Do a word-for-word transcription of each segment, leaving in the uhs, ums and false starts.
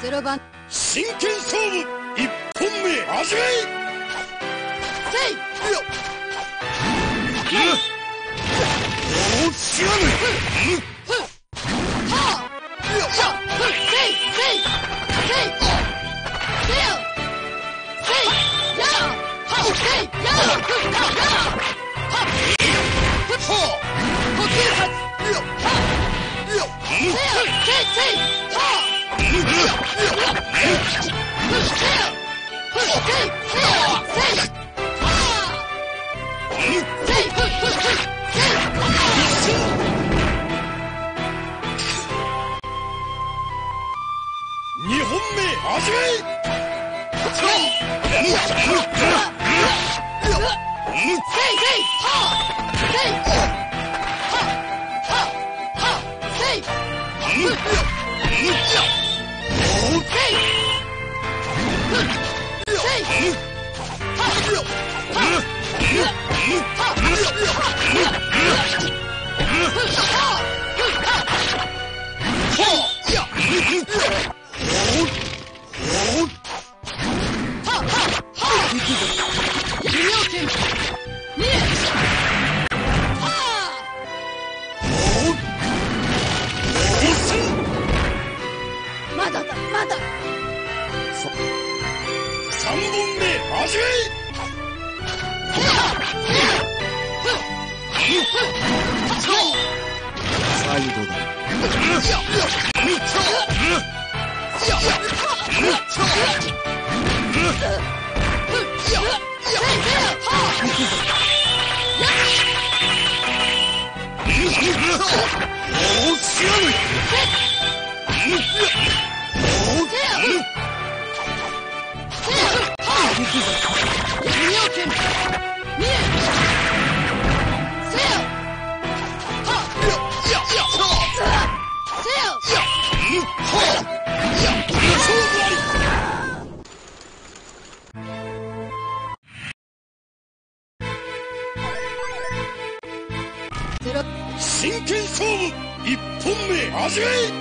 ゼロばん真剣勝負一本目始め。 せいよっおしやぬはあよっせいせいせいせいよせいやはせいやははは呼吸発よはよせいせいせいは二本目始め。 まだだまだ三本目始め。 最後だ。 真剣勝負一本目始め。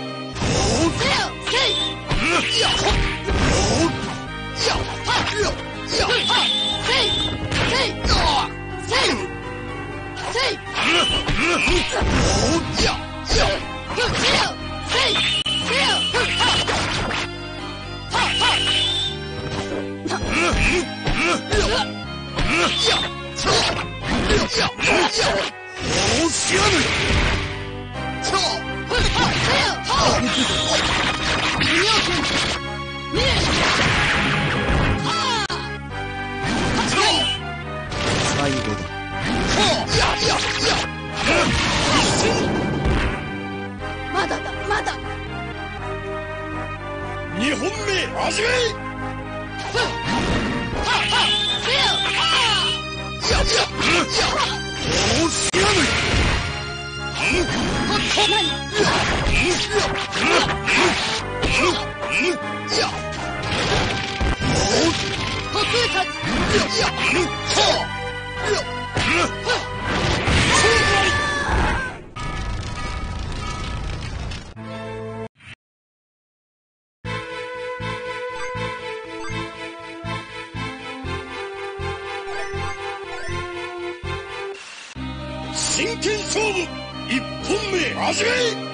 おしやぬ最後だ。 まだだまだ二本目始め。おしやぬ真剣勝負一本目始め。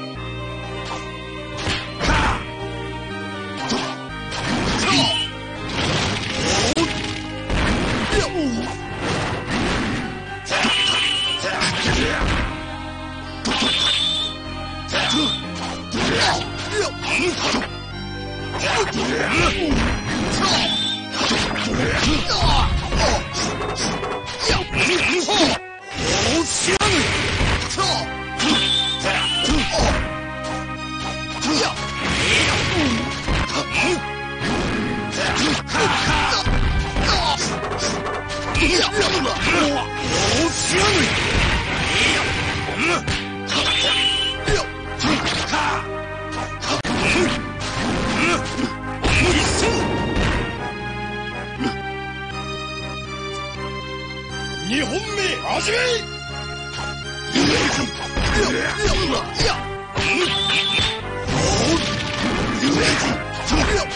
二本目始め。や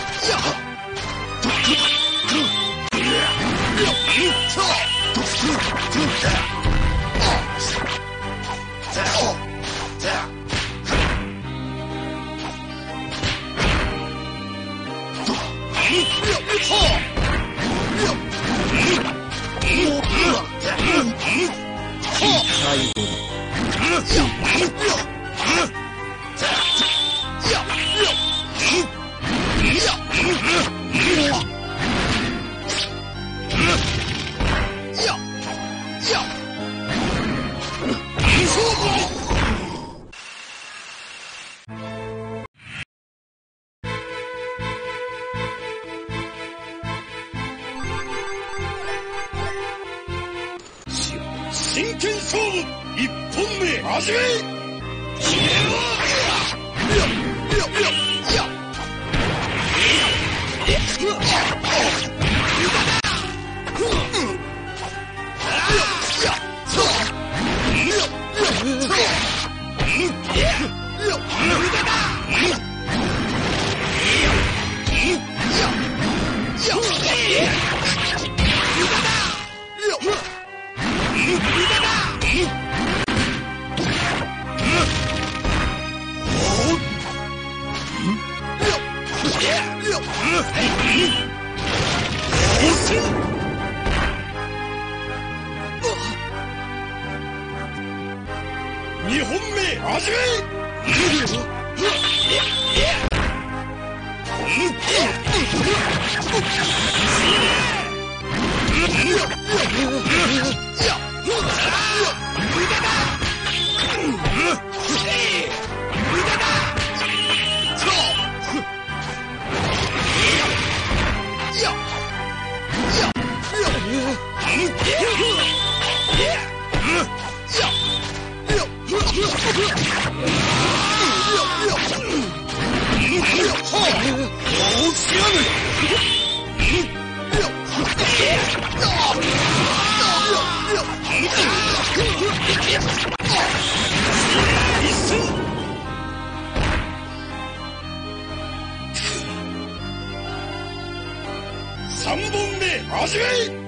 真剣勝負一本目始め。決めろ。二本目始め。三本目始め。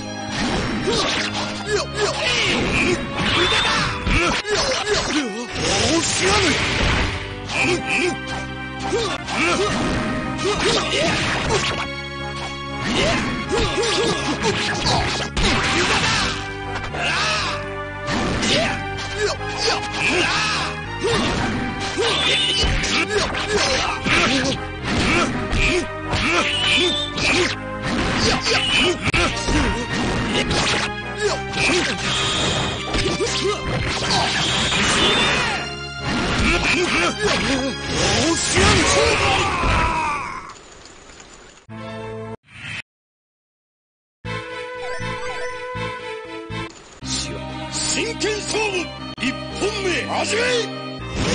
真剣勝負一本目始め。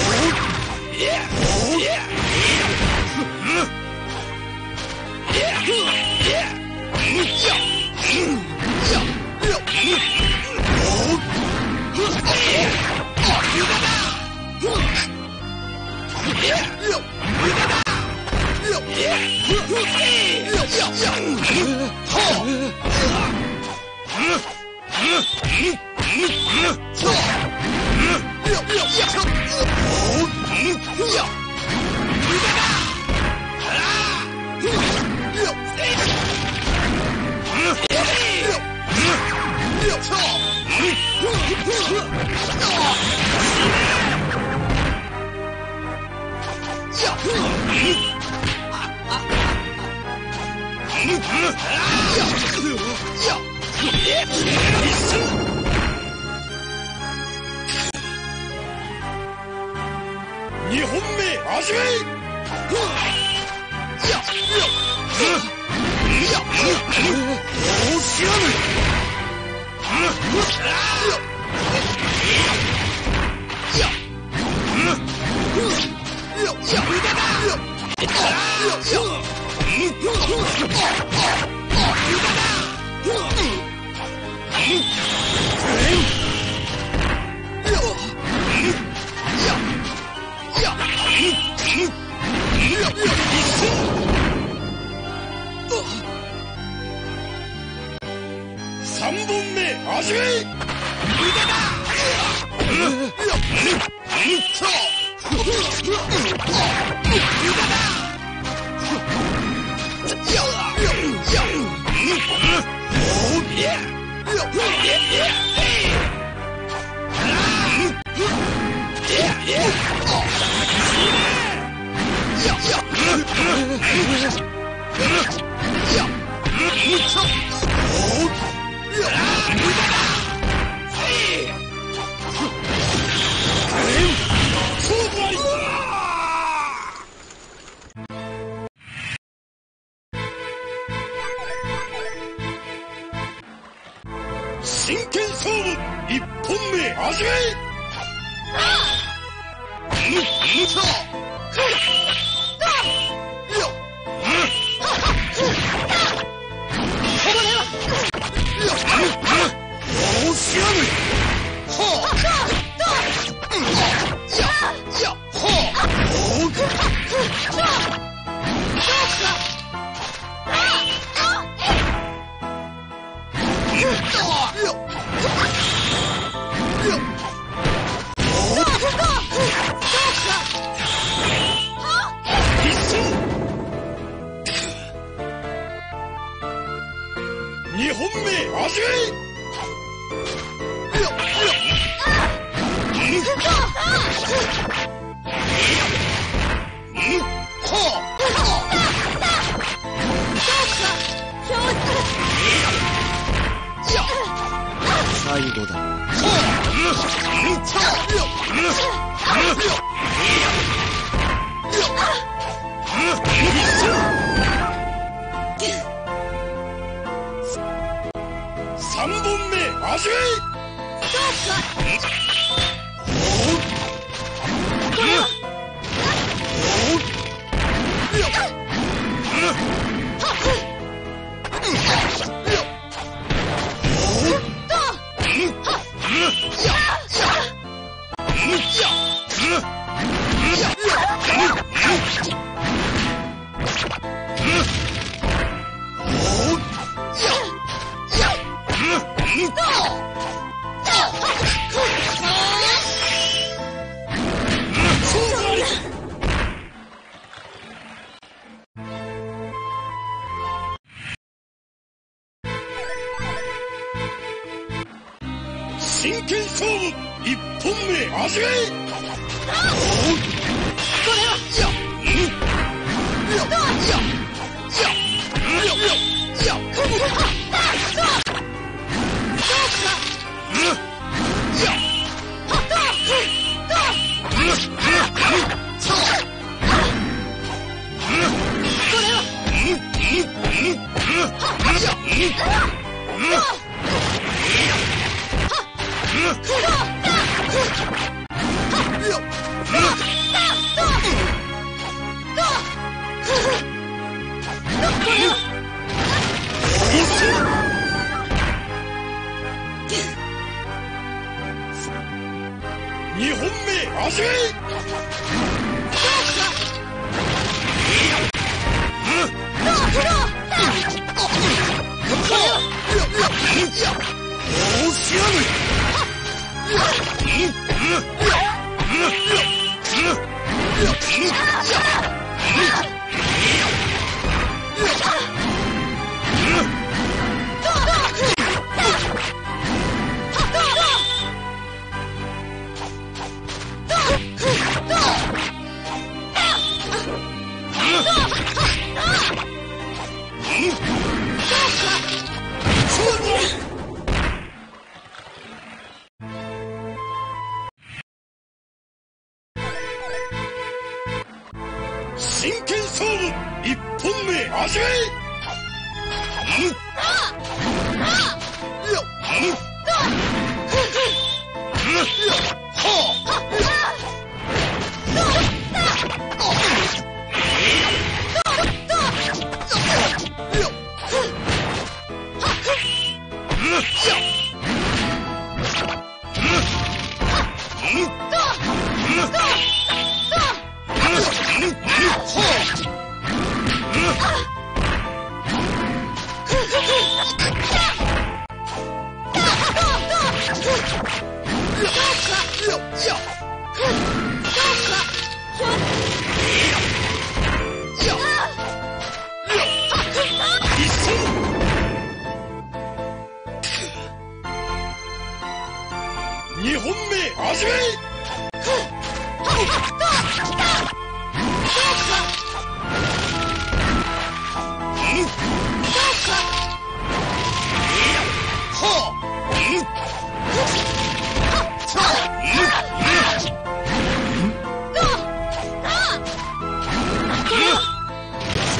二本目始め。三本目始め。や真剣勝負一本目始め。おしやめ。二本目始め。 最後だ。 三本目始め。真剣勝負一本目始め。これは二本目始め。おしやめ。真剣勝負一本目始め。よっ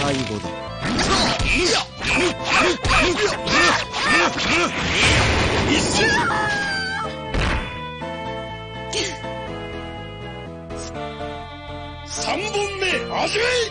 最後だ。 一瞬三本目味わい。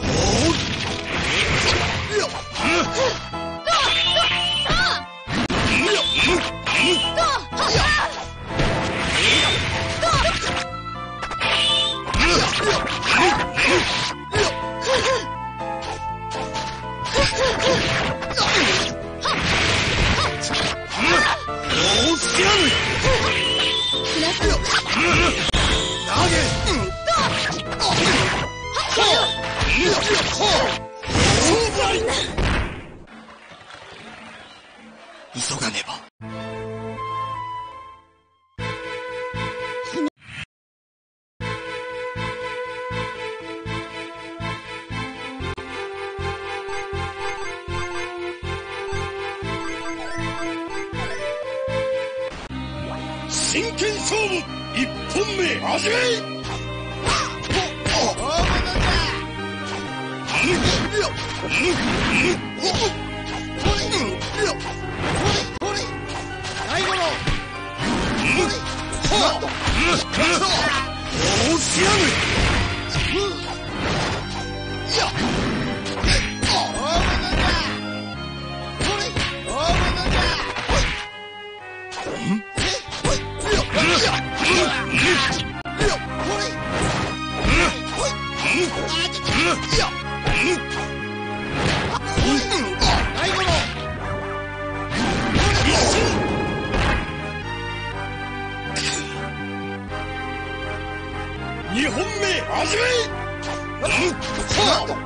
急がねば。真剣勝負一本目始め。二本目始め。最後だ。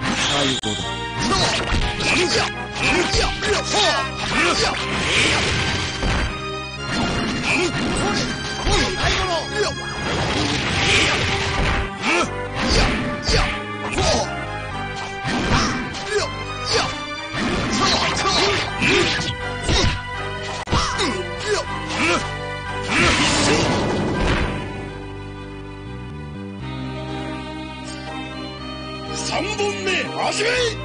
三本目始め。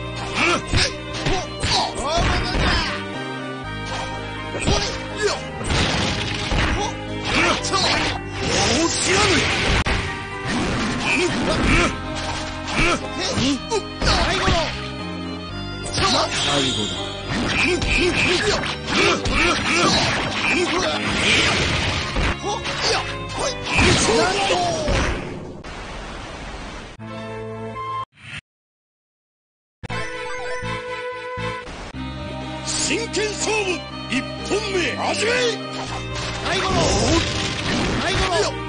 最後だ。真剣勝負一本目始め。最後の最後の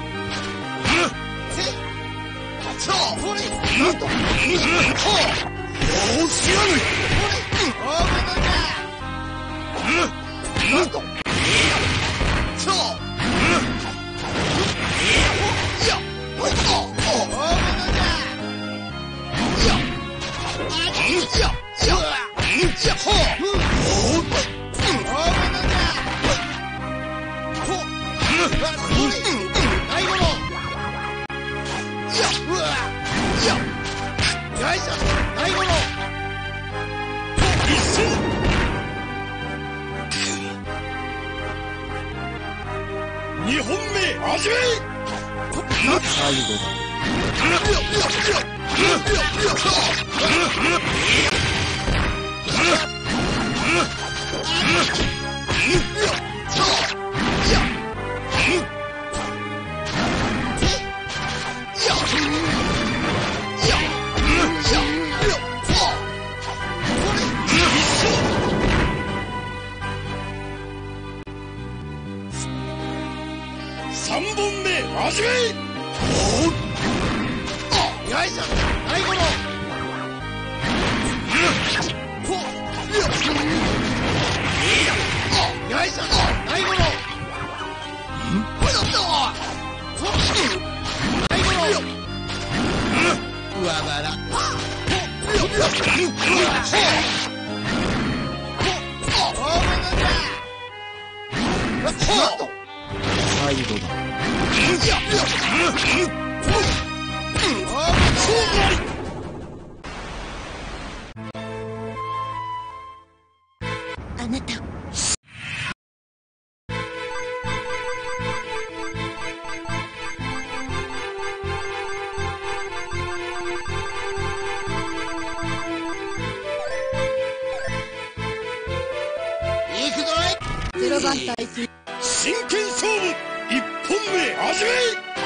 二本目始め。最後だ。三本目始め。よいしょ。最後のよいしょ。最後の最後の上腹。最後だ。 あなたを行くぞい。 ゼロ番隊員真剣勝負一本目始め。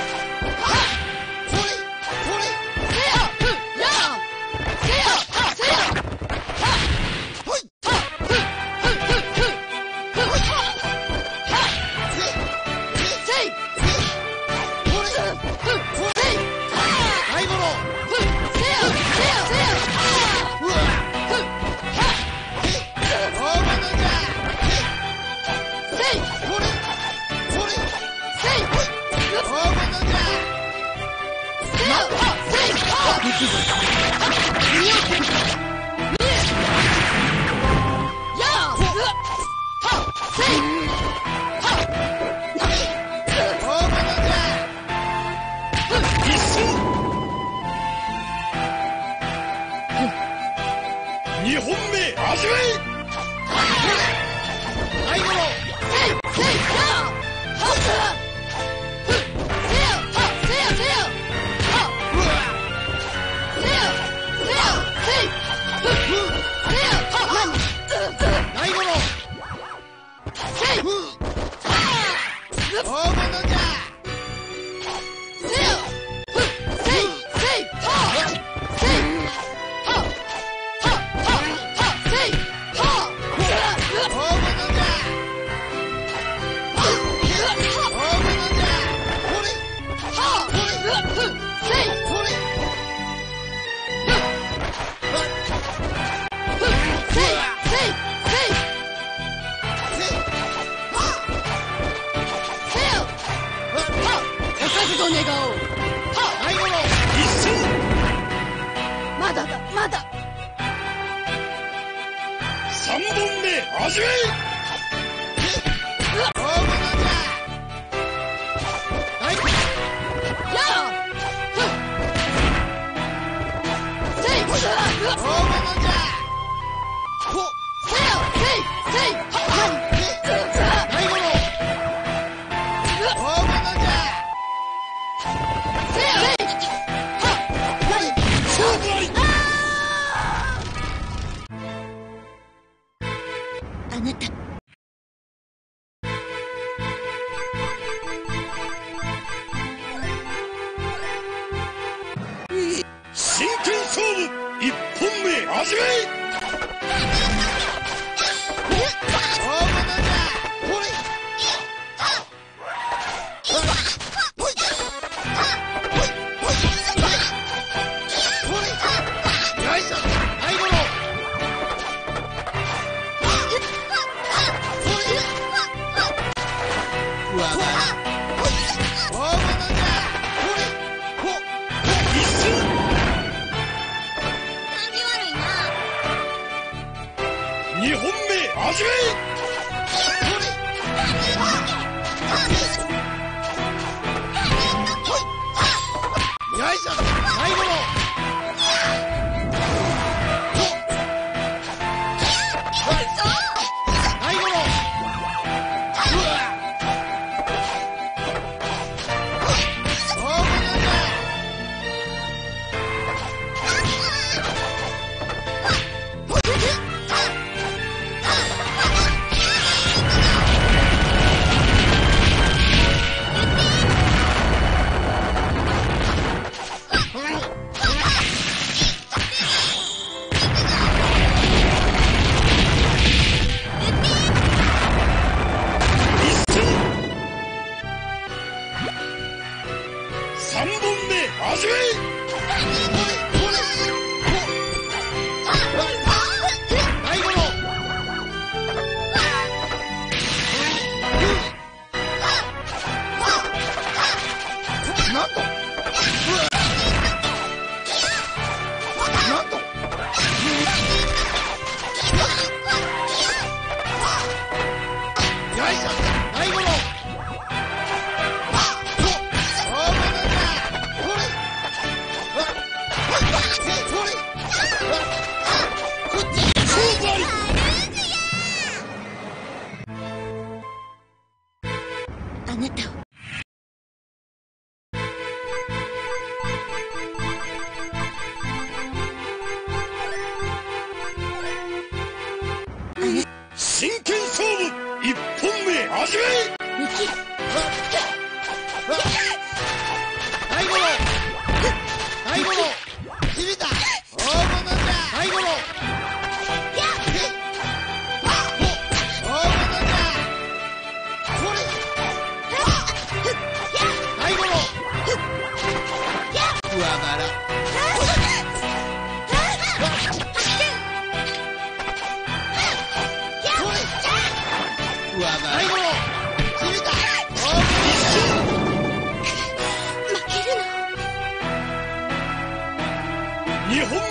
にほんめ始め。最後のまだだまださんぼんめ始め。 あなた真剣勝負一本目始め。にほんめ始め。よいしょ最後の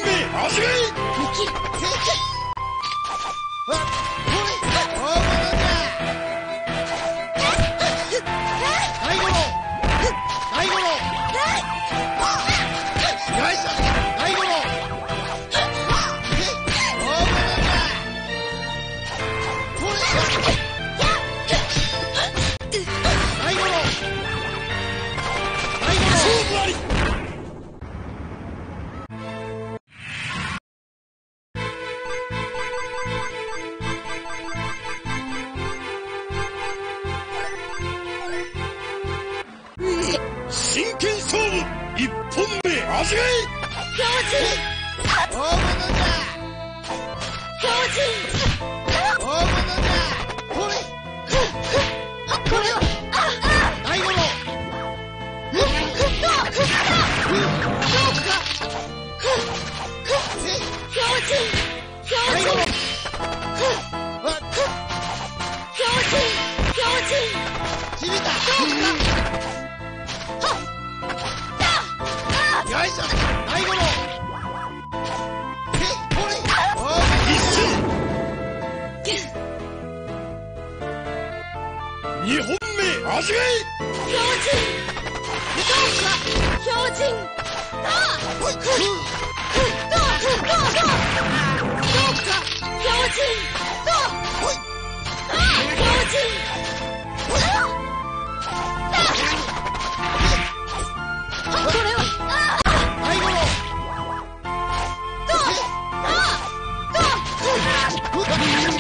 目味わい敵真剣勝負一本目味わい強靭大物じゃ強靭大物じゃこれこれは大物どうか強靭強靭強靭強靭しびたどうかよいしょ大五郎へこれ一瞬二本目味わい強靭どうか強靭あほいどうどうどうどうどうか強靭どうほいあ強靭これは大五郎どうあどうこれ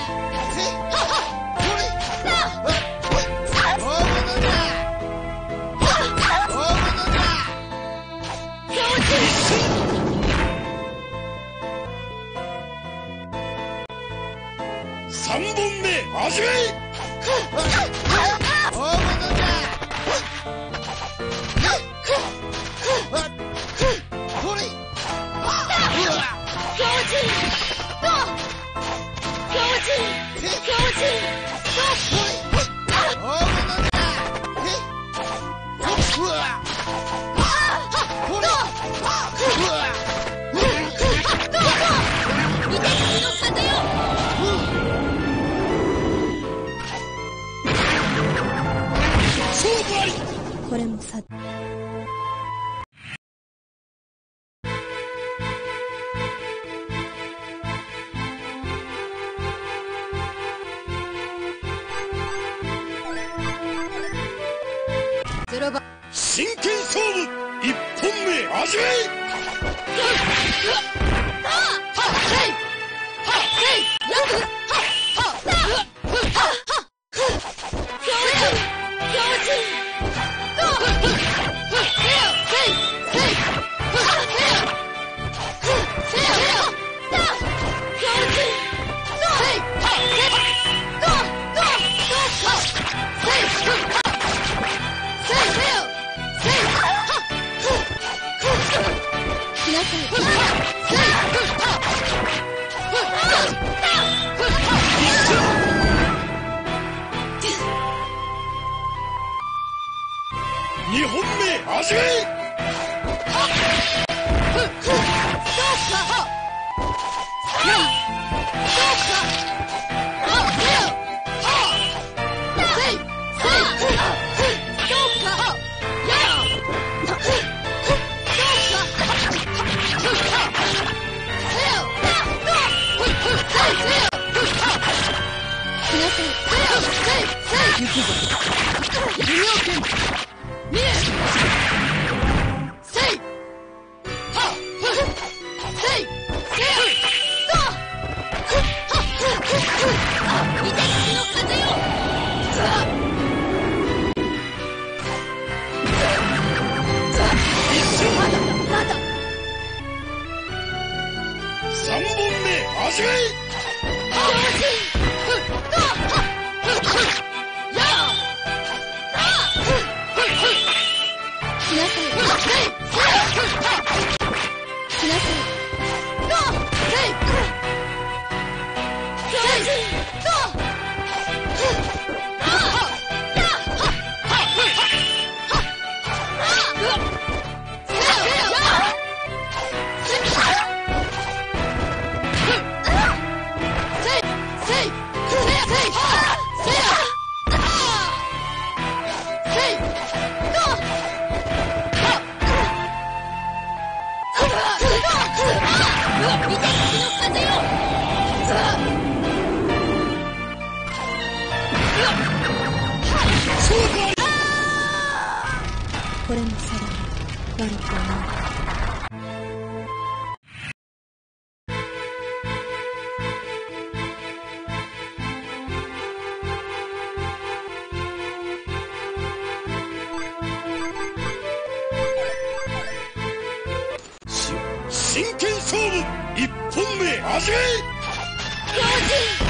だ大物だ大物だ強靭三本目味わい大物だこれ強靭どう強靭強靭どうこれ大物だへうわこれうわどうどう見て次の風よ勝負ありこれもさ真剣勝負一本目味わい二本目味わい三本目味わい一本目味わえ。 強靭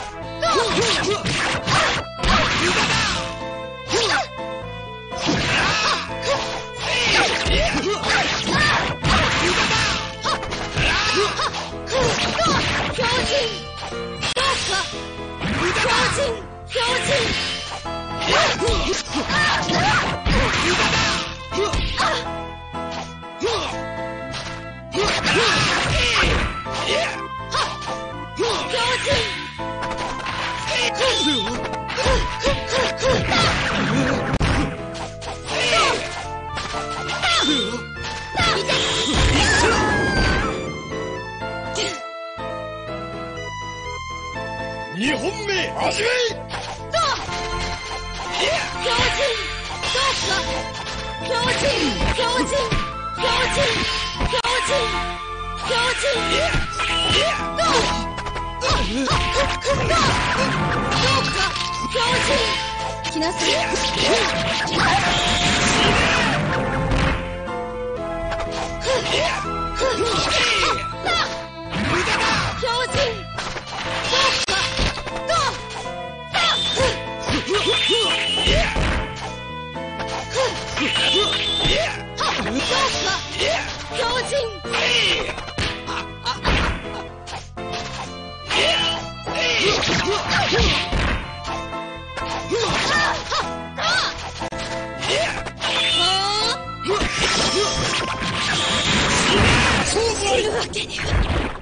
二本目味わえ。 来なさい。知るわけには。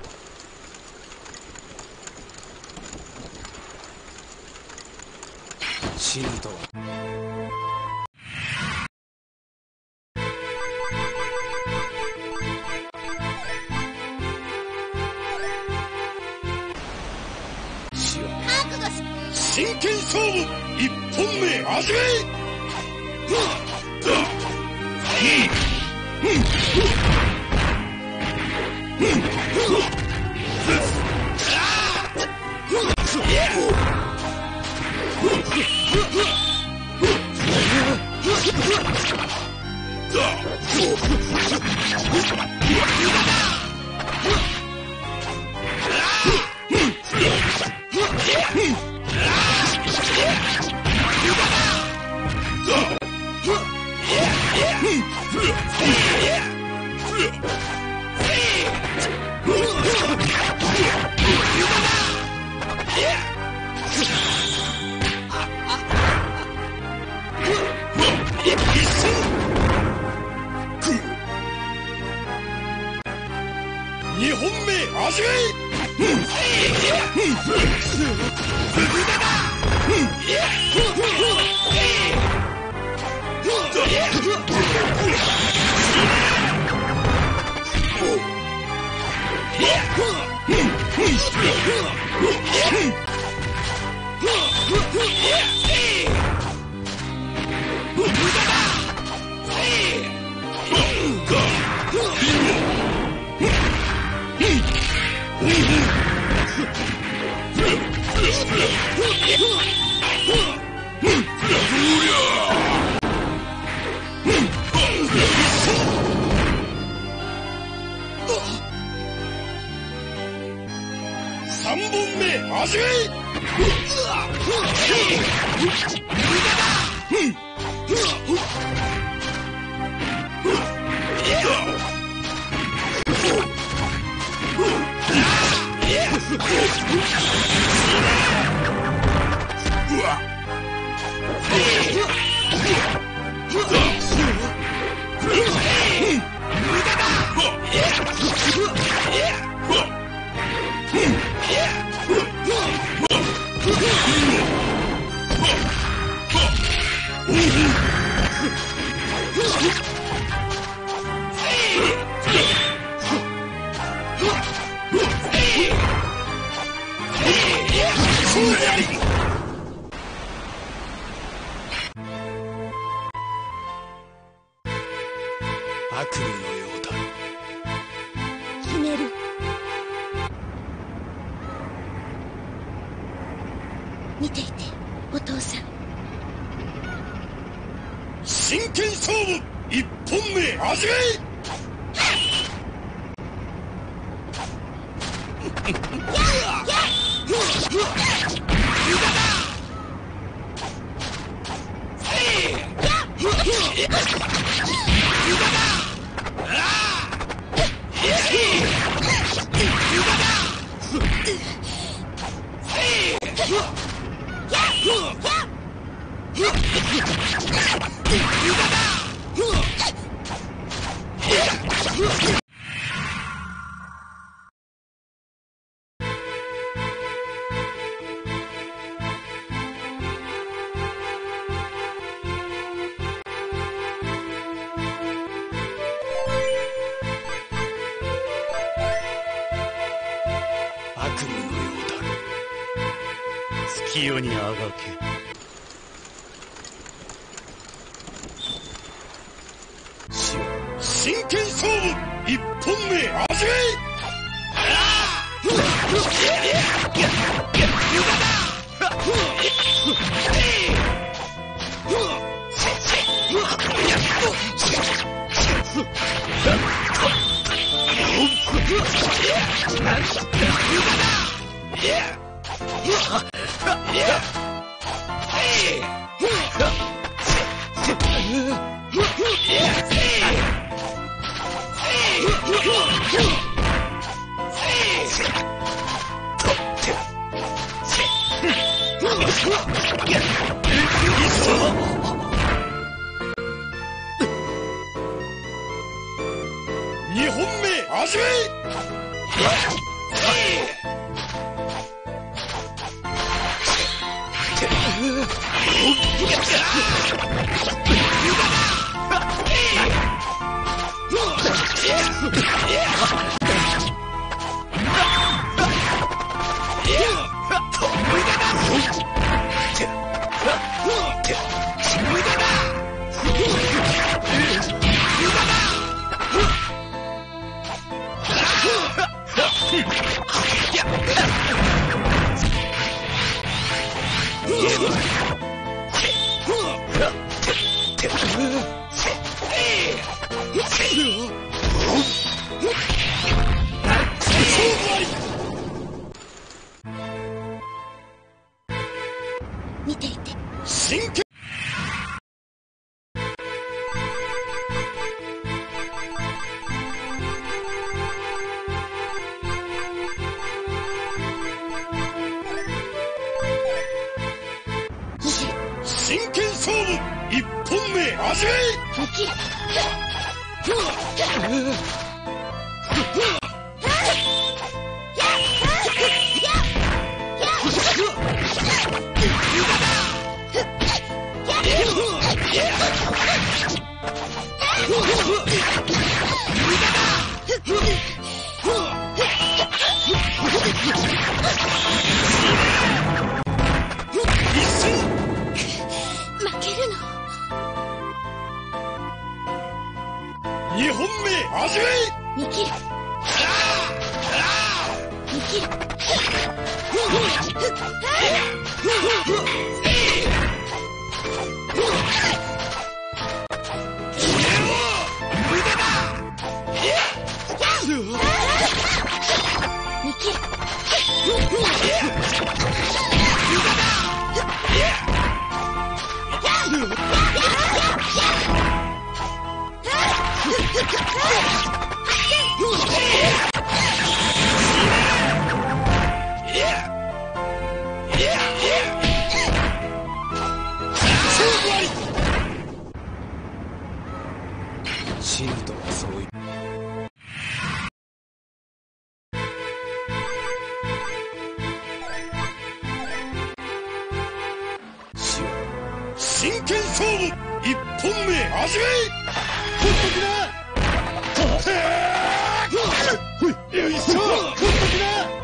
死ぬとは。 真剣勝負一本目味わえ。二本目味わえ。三本目味わえ。 悪夢のようだ。 決める。見ていて、お父さん。 真剣勝負一本目味わえ。 月夜にあがけ。 真剣勝負一本目始め。二本目始め。 見ていて。 真剣。真剣勝負一本目始め。二本目始め。 見切る。見切る。 シールドはそういう。 真剣勝負一本目始め。ほっときな。よいしょ。ほっときな。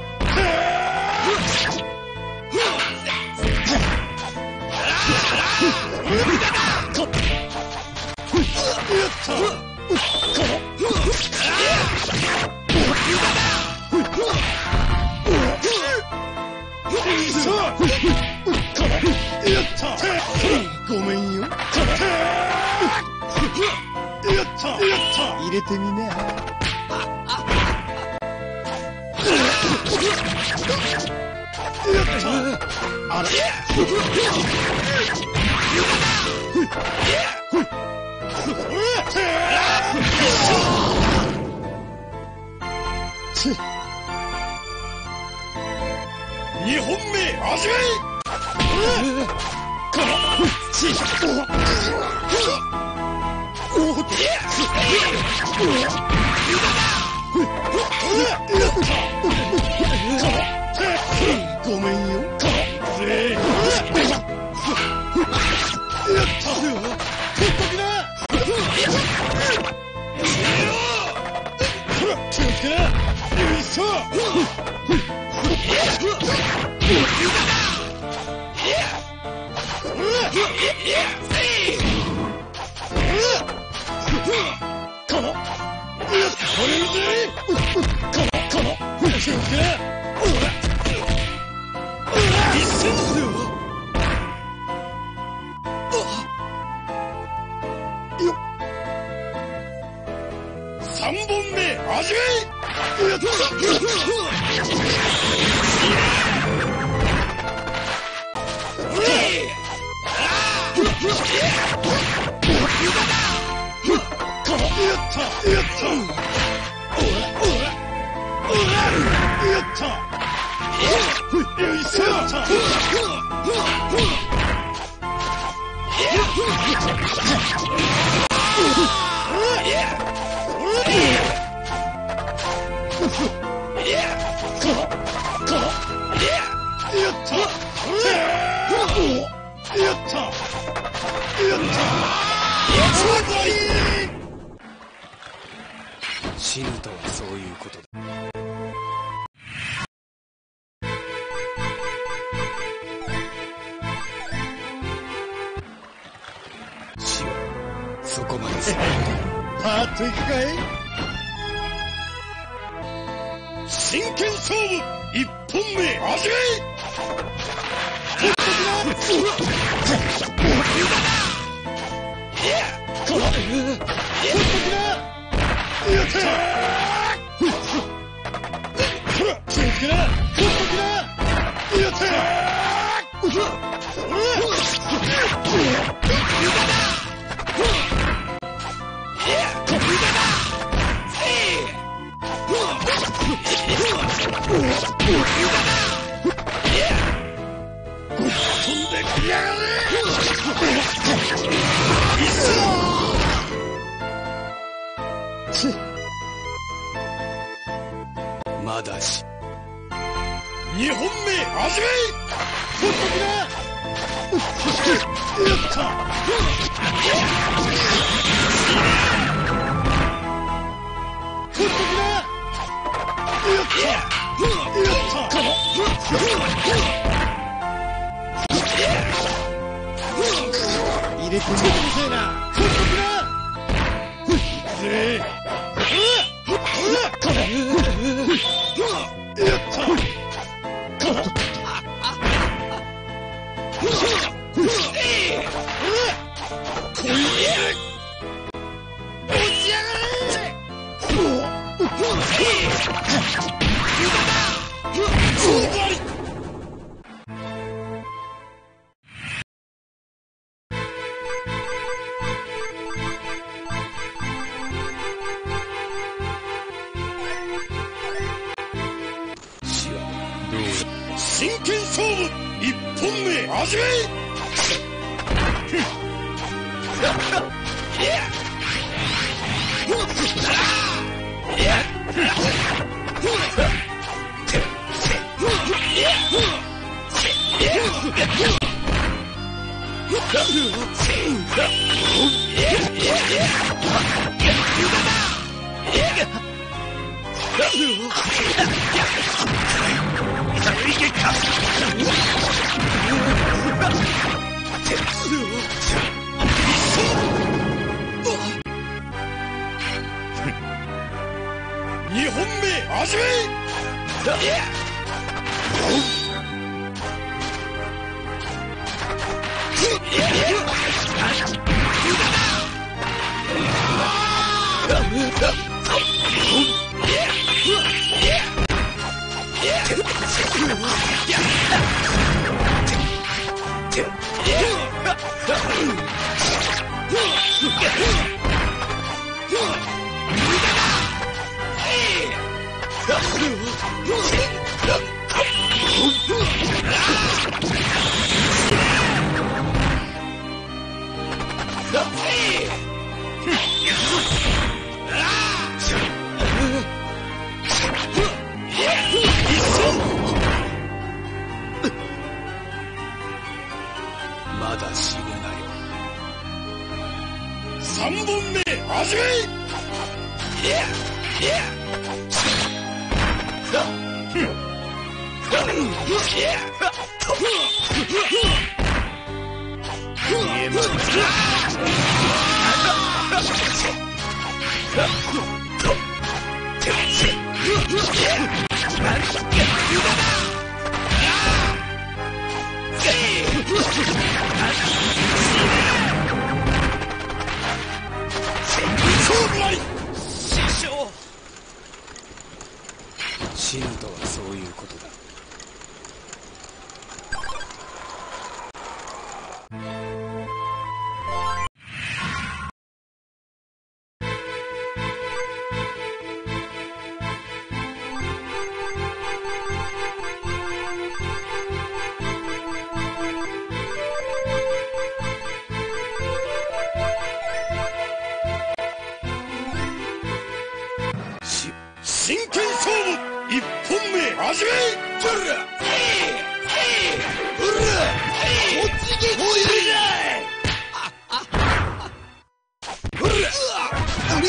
ごめんよ。入れてみな。 あら二本目味わいごめんよ。気をつけな。よいしょ。三本目味わい死ぬとはそういうことだ。死はそこまでさ。 パーッといくかい。真剣勝負一本目味わいまだし二本目味わいほっときな。やったほっときな。やったやった入れてみてくださいな。ほっときな。ぜやった真剣勝負一本目味わい二本目味わいやまだ死ぬなよ。 三本目始め。 死ぬとはそういうことだ。 真剣勝負一本目始め。こらこらこっちでこういうじゃい。こらあれ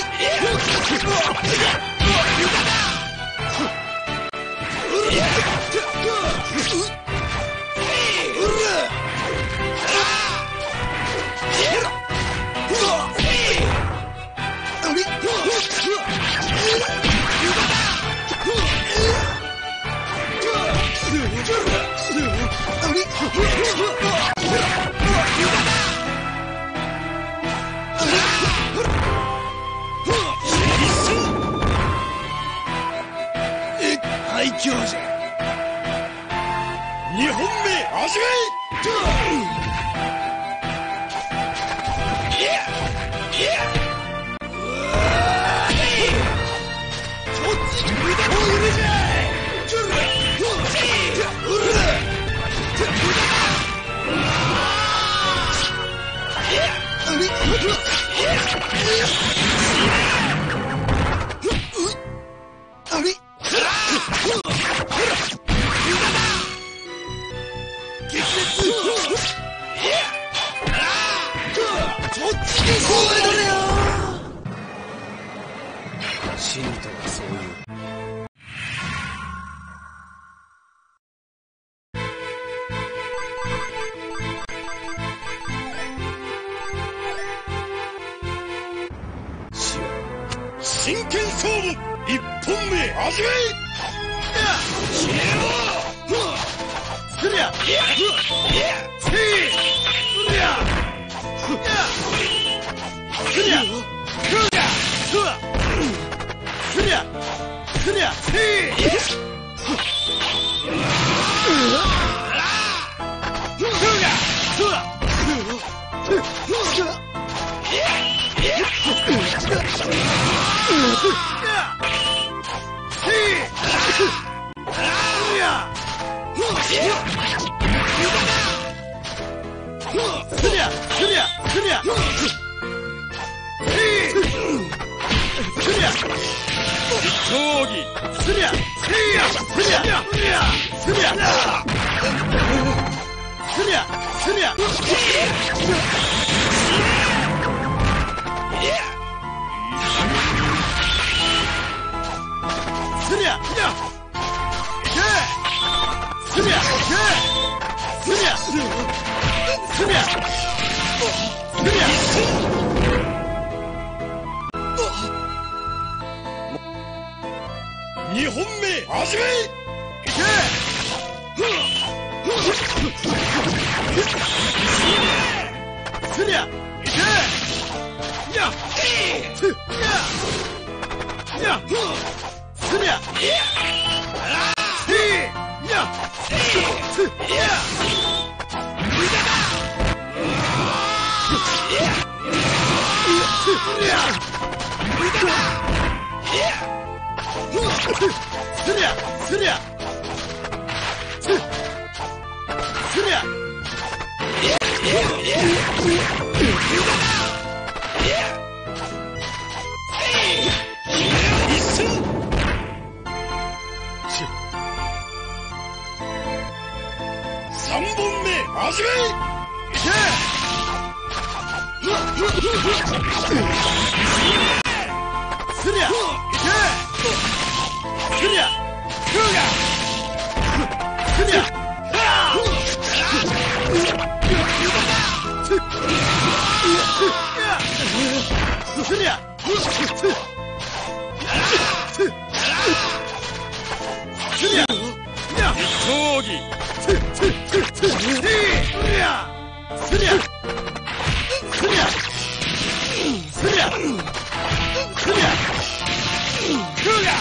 最強じゃ。二本目始め。あれ死ぬとはそういう。 真剣勝負一本目始め。すりゃすりゃすりゃすりゃ二本目始め。すりゃいけ。やすりゃすりゃ三本目始め。すりゃすりゃふうがすりゃすりゃすりゃ競技すりゃすりゃすりゃすりゃすりゃふうが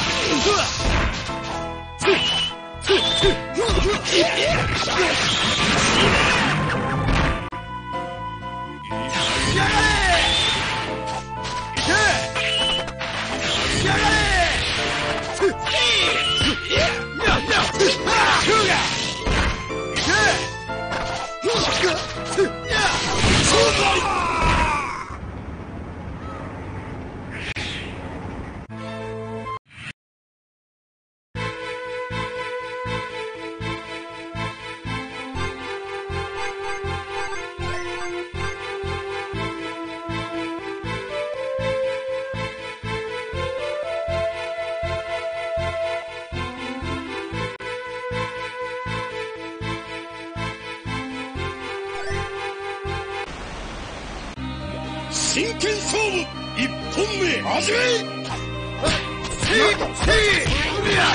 真剣勝負一本目始め。せいせいふが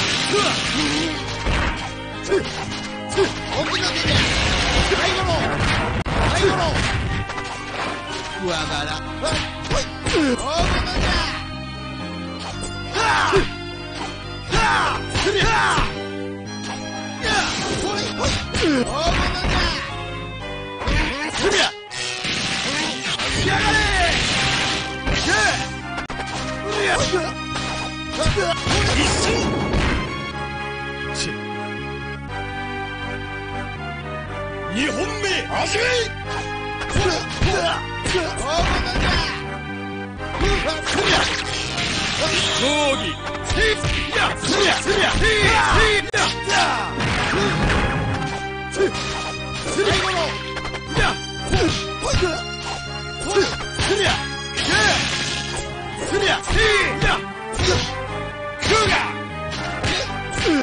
奥の手で最後の最後のわがら大物だ。はあはあすりゃやほいほい大物だ。すりゃやがれ。一瞬二本目始め。競技すりゃすりゃすりゃすりゃものやすりゃすりゃすりゃクーガ大物だ。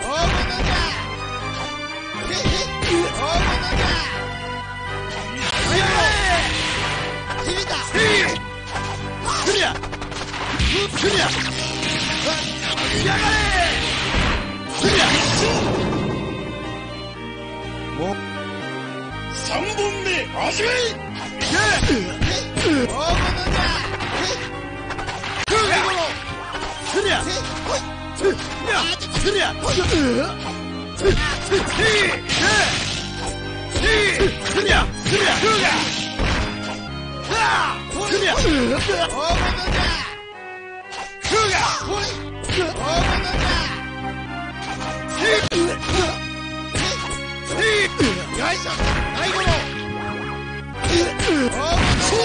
大物だ。やれ響いた。すりゃすりゃやがれすりゃ三本目始め。大物だ。クーガすりゃすりゃすりゃすりゃすりゃふうがすりゃ大物だ。ふうが大物だ。よいしょ最後の大物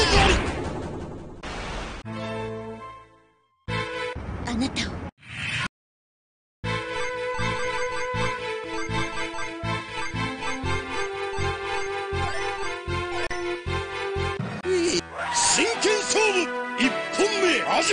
あなたを真剣勝負一本目始め。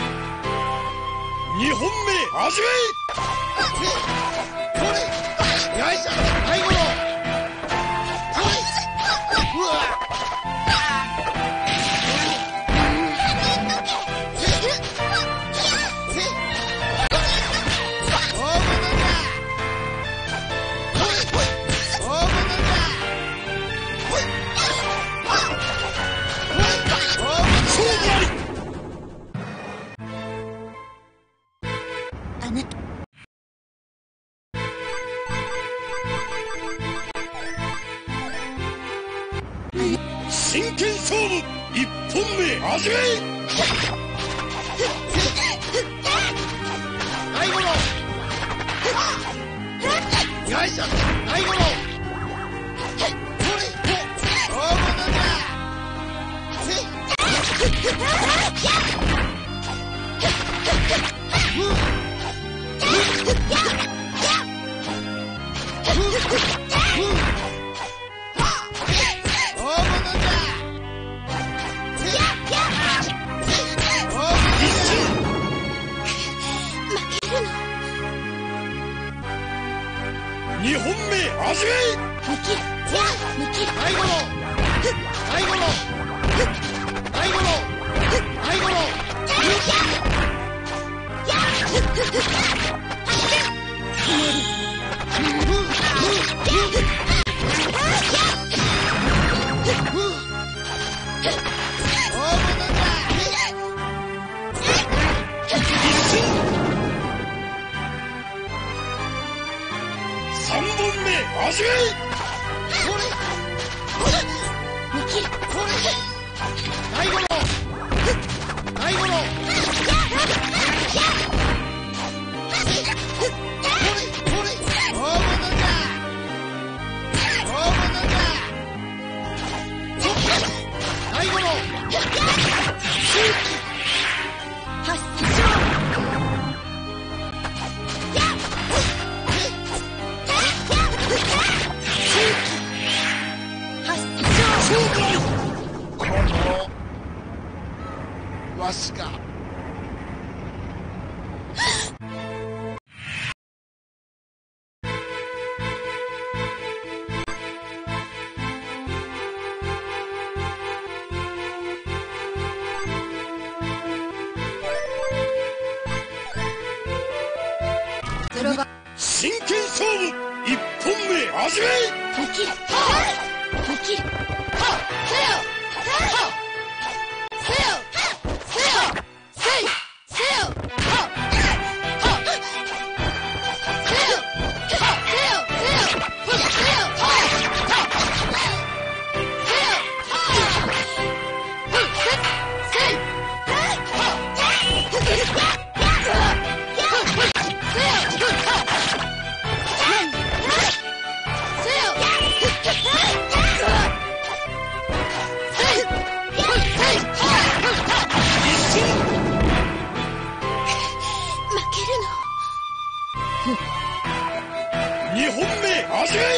二本目始め。 負一本目始め。 大五郎よいしょ。大五郎大物だ。 二本目始め。 大五郎大五郎大五郎大五郎三本目始め。 大五郎大五郎わしが真剣勝負一本目始め。二本目始め。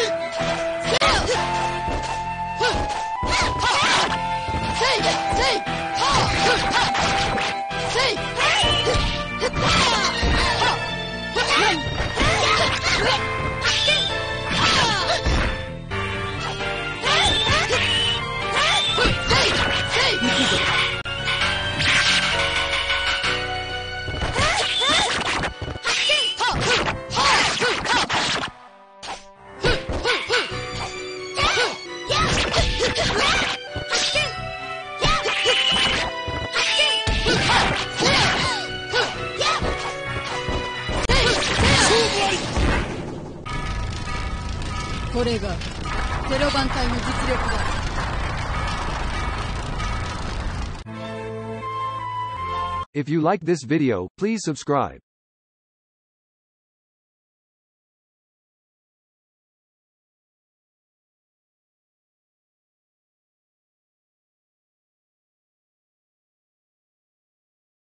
これがゼロ番隊の実力だ。 If you like this video, please subscribe.